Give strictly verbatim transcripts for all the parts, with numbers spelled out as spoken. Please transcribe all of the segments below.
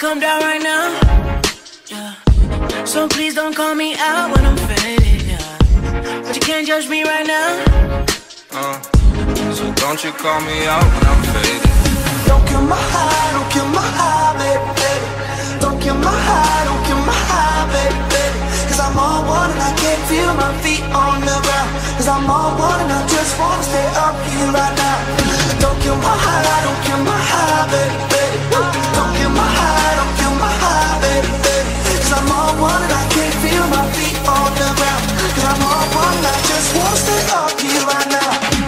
come down right now, yeah. So please don't call me out when I'm faded, yeah. But you can't judge me right now, uh, so don't you call me out when I'm faded. Don't kill my high, don't kill my high, baby, baby. Don't kill my high, don't kill my high, baby, baby. Cause I'm on one and I can't feel my feet on the ground. Cause I'm on one and I just wanna stay up here right now. Don't kill my high, don't kill my high, baby, baby. Don't kill my high, don't kill my high, baby, baby. Cause I'm on one and I can't feel my feet on the ground. Cause I'm on one and I just wanna stay up here right now.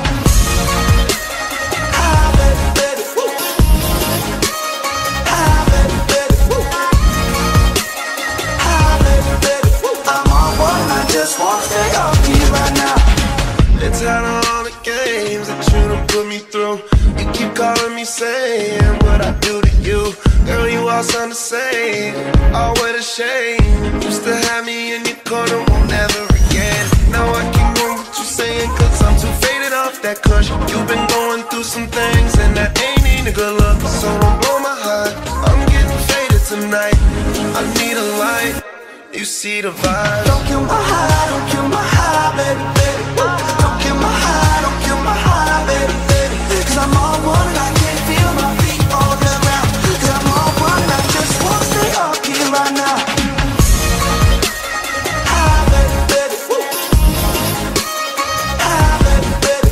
Just wanna stay up here right now. It's out of all the games that you done put me through. You keep calling me saying what I do to you. Girl, you all sound the same. Oh, what a shame. Used to have me in your corner, won't ever again. Now I can't know what you saying, cause I'm too faded off that cush. You've been going through some things, and that ain't even a good look. So don't blow my heart, I'm getting faded tonight. I need a light, you see the vibe. Don't kill my high, don't kill my high, baby, baby. Don't kill my high, don't kill my high, baby, baby. Cause I'm on one and I can't feel my feet on the ground. Cause I'm on one and I just wanna stay up here right now. High, baby, baby. High, baby, baby.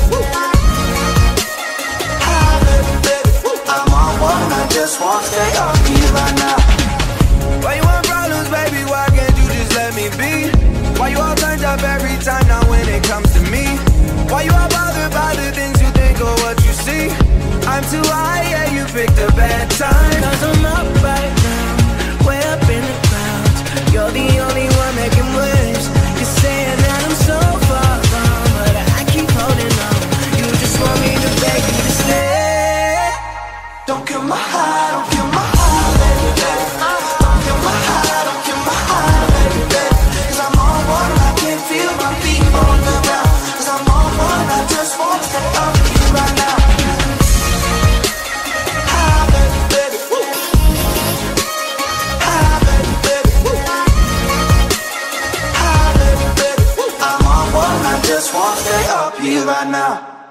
High, baby, baby. I'm on one and I just wanna stay up here right now. Why you want problems, baby? Why can't you just let me be? Why you all turned up every time now when it comes to me? Why you all bothered by the things you think or what you see? I'm too high, yeah, you picked a bad time. cause I'm up right now, way up in the clouds. You're the only one making waves. You're saying that I'm so far gone, but I keep holding on. You just want me to beg you to stay. Don't kill my high, don't kill my high, baby, baby. Don't kill my high, don't kill my high, baby, baby. Cause I'm on one and I can't feel my feet on the ground. Cause I'm on one and I just wanna stay up here right now. High, baby, baby. High, baby, baby. High, baby, baby. I'm on one and I just wanna stay up here right now.